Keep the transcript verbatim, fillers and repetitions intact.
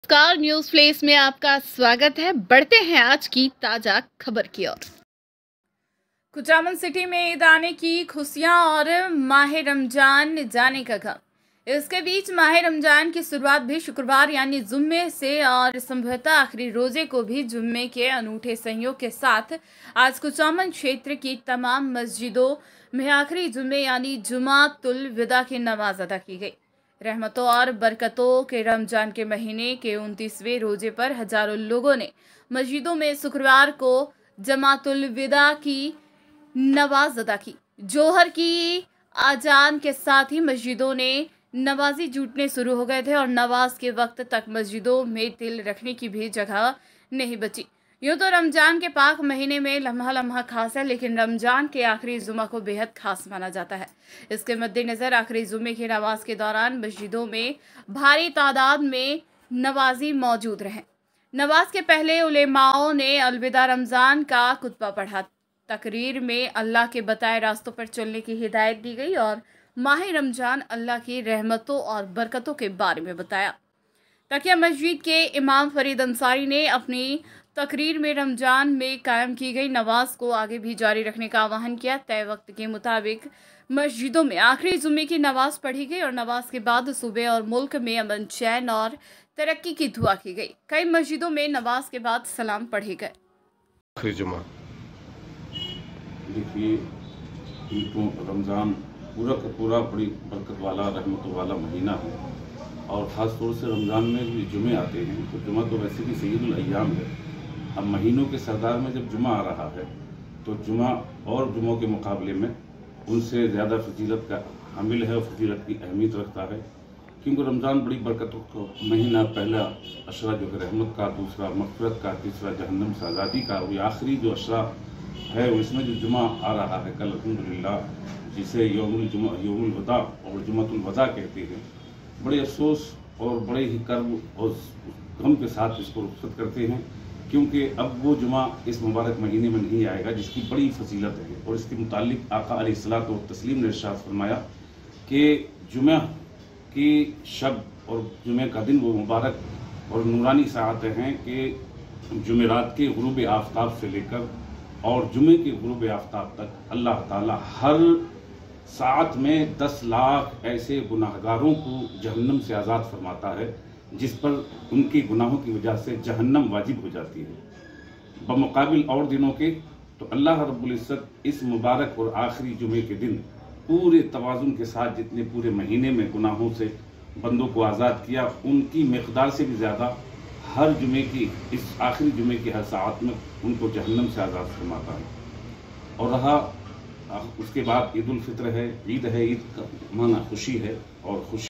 नमस्कार, news flesh में आपका स्वागत है। बढ़ते हैं आज की ताजा खबर की ओर। कुचामन सिटी में ईद आने की खुशियां और माह रमजान जाने का गम। इसके बीच माह रमजान की शुरुआत भी शुक्रवार यानी जुम्मे से और संभवतः आखिरी रोजे को भी जुम्मे के अनूठे संयोग के साथ आज कुचामन क्षेत्र की तमाम मस्जिदों में आखिरी जुम्मे यानी जुमातुल विदा की नमाज अदा की गई। रहमतों और बरकतों के रमजान के महीने के उनतीसवें रोजे पर हजारों लोगों ने मस्जिदों में शुक्रवार को जमातुल विदा की नमाज अदा की। जोहर की आजान के साथ ही मस्जिदों ने नमाजी जुटने शुरू हो गए थे और नमाज के वक्त तक मस्जिदों में तिल रखने की भी जगह नहीं बची। यूं तो रमजान के पाक महीने में लम्हा लम्हा खास है, लेकिन रमजान के आखिरी जुमा को बेहद खास माना जाता है। इसके मद्देनजर आखिरी जुमे की नमाज के दौरान मस्जिदों में भारी तादाद में नवाजी मौजूद रहे। नमाज के पहले उलेमाओं ने अलविदा रमजान का खुतबा पढ़ा। तकरीर में अल्लाह के बताए रास्तों पर चलने की हिदायत दी गई और माह रमजान अल्लाह की रहमतों और बरकतों के बारे में बताया। तकिया मस्जिद के इमाम फरीद अंसारी ने अपनी तकरीर में रमजान में कायम की गई नमाज को आगे भी जारी रखने का आह्वान किया। तय वक्त के मुताबिक मस्जिदों में आखिरी जुम्मे की नमाज पढ़ी गई और नमाज के बाद सूबे और मुल्क में अमन चैन और तरक्की की दुआ की गई। कई मस्जिदों में नमाज के बाद सलाम पढ़े गए। देखिए, तो रमज़ान पूरा का पूरा बड़ी बरकत वाला रहमत वाला महीना है और ख़ास तौर से रमज़ान में भी जुमे आते हैं। तो जुमा तो वैसे भी सैयदुल अय्याम है। अब महीनों के सरदार में जब जुमा आ रहा है तो जुमा और जुमों के मुकाबले में उनसे ज़्यादा फजीलत का हामिल है और फजीलत की अहमियत रखता है, क्योंकि रमज़ान बड़ी बरकतों का महीना। पहला अशरा जो है रहमत का, दूसरा मग़फ़िरत का, तीसरा जहन्नम से आज़ादी का, और आखिरी जो अशरा है उसमें जो जुमा आ रहा है कल अल्हम्दुलिल्लाह, जिसे यौमुल जुमा यौमुल वदा और जुमातुल वदा कहते हैं, बड़े अफसोस और बड़े ही कर्ब और गम के साथ इसको रुखसत करते हैं, क्योंकि अब वो जुमा इस मुबारक महीने में नहीं आएगा जिसकी बड़ी फजीलत है। और इसके मुतालिक आका अलैहिस्सलात व तस्लीम ने इरशाद फरमाया कि जुमा की शब और जुमे का दिन वो मुबारक और नूरानी साआतें हैं कि जुमेरात के गुरूब आफ्ताब से लेकर और जुमे के गुरूब आफ्ताब तक अल्लाह ताला हर सात में दस लाख ऐसे गुनाहगारों को जहन्नम से आज़ाद फरमाता है जिस पर उनके गुनाहों की वजह से जहन्नम वाजिब हो जाती है। बमुकाबिल और दिनों के तो अल्लाह रब्बुल इज़्ज़त इस मुबारक और आखिरी जुमे के दिन पूरे तवाज़ुन के साथ जितने पूरे महीने में गुनाहों से बंदों को आज़ाद किया, उनकी मिक़दार से भी ज़्यादा हर जुमे की इस आखिरी जुमे की हर सात में उनको जहन्नम से आज़ाद फरमाता है। और रहा उसके बाद ईद उल फित्र है, ईद है, ईद का माना खुशी है और खुशी